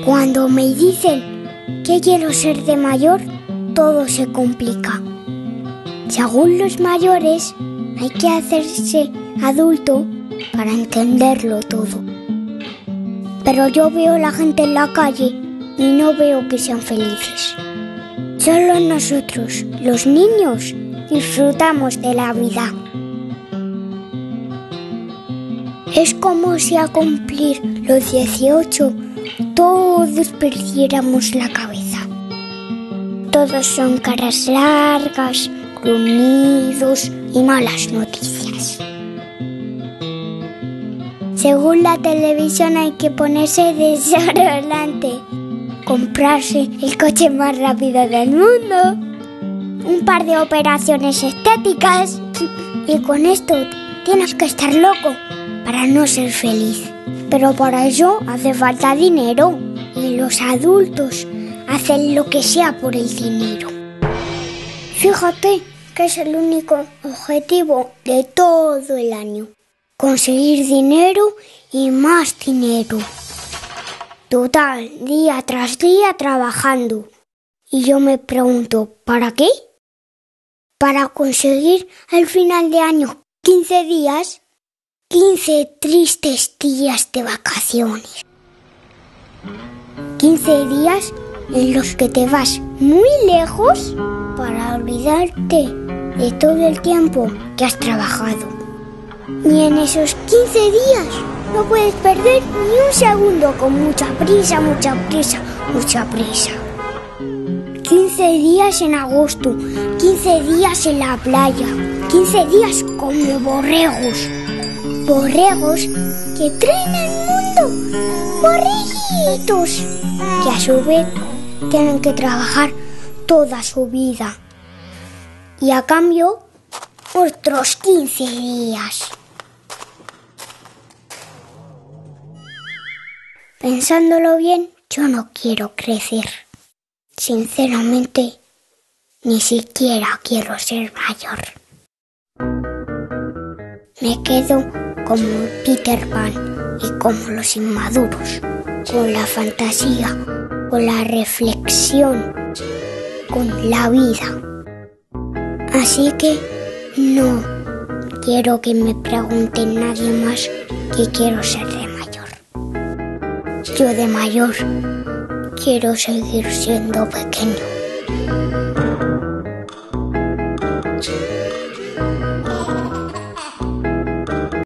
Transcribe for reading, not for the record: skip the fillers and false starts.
Cuando me dicen que quiero ser de mayor, todo se complica. Según los mayores, hay que hacerse adulto para entenderlo todo. Pero yo veo a la gente en la calle y no veo que sean felices. Solo nosotros, los niños, disfrutamos de la vida. Es como si al cumplir los 18 todos perdiéramos la cabeza. Todos son caras largas, gruñidos y malas noticias. Según la televisión hay que ponerse desodorante, comprarse el coche más rápido del mundo, un par de operaciones estéticas y con esto tienes que estar loco para no ser feliz. Pero para eso hace falta dinero y los adultos hacen lo que sea por el dinero. Fíjate que es el único objetivo de todo el año. Conseguir dinero y más dinero. Total, día tras día trabajando. Y yo me pregunto, ¿para qué? Para conseguir al final de año 15 días, 15 tristes días de vacaciones. 15 días en los que te vas muy lejos para olvidarte de todo el tiempo que has trabajado. Y en esos 15 días no puedes perder ni un segundo con mucha prisa, mucha prisa, mucha prisa. 15 días en agosto, 15 días en la playa, 15 días como borregos. Borregos que traen al mundo borreguitos que a su vez tienen que trabajar toda su vida y a cambio otros 15 días. Pensándolo bien, yo no quiero crecer. Sinceramente, ni siquiera quiero ser mayor. Me quedo como Peter Pan y como los inmaduros, con la fantasía, con la reflexión, con la vida. Así que no quiero que me pregunte nadie más que quiero ser de mayor. Yo de mayor quiero seguir siendo pequeño.